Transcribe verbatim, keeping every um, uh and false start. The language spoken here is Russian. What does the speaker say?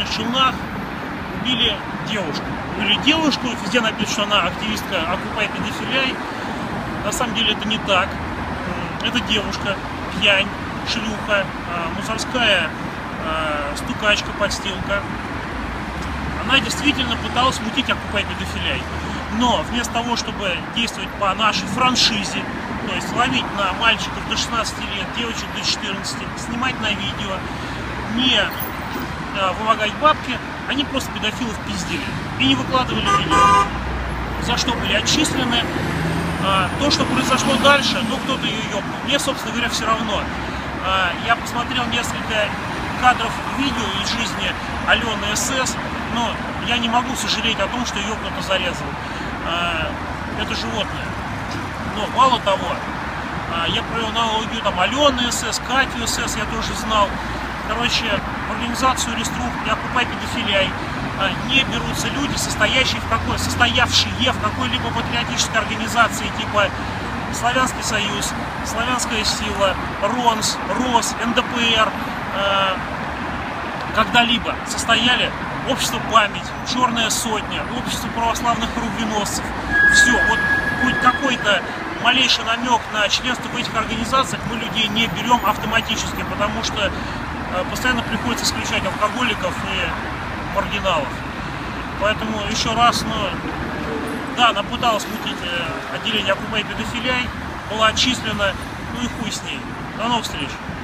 Набережных Челнах убили девушку. Убили девушку, везде написано, что она активистка Occupy Pedophilia. На самом деле это не так. Это девушка, пьянь, шлюха, мусорская стукачка, подстилка. Она действительно пыталась мутить Occupy Pedophilia. Но вместо того, чтобы действовать по нашей франшизе, то есть ловить на мальчиков до шестнадцати лет, девочек до четырнадцати, снимать на видео, не а, вымогать бабки, они просто педофилов пиздили и не выкладывали видео, за что были отчислены. А, то, что произошло дальше, ну кто-то ее ёбнул. Мне, собственно говоря, все равно. А, я посмотрел несколько кадров видео из жизни Алены СС, но я не могу сожалеть о том, что ее кто-то зарезал. А, это животное. Но мало того, я провел аналогию там Алены СС, Катю СС, я тоже знал. Короче, в организацию Реструб и Occupy Pedophilia не берутся люди, состоящие в какой, состоявшие в какой-либо патриотической организации типа Славянский Союз, Славянская Сила, РОНС, РОС, эн дэ пэ эр, когда-либо состояли Общество Память, Черная Сотня, Общество православных оруженосцев. Все, вот хоть какой-то малейший намек на членство в этих организациях мы людей не берем автоматически, потому что э, постоянно приходится исключать алкоголиков и маргиналов. Поэтому еще раз, ну, да, она пыталась мутить э, отделение Occupy Pedophilia, была отчислена, ну и хуй с ней. До новых встреч!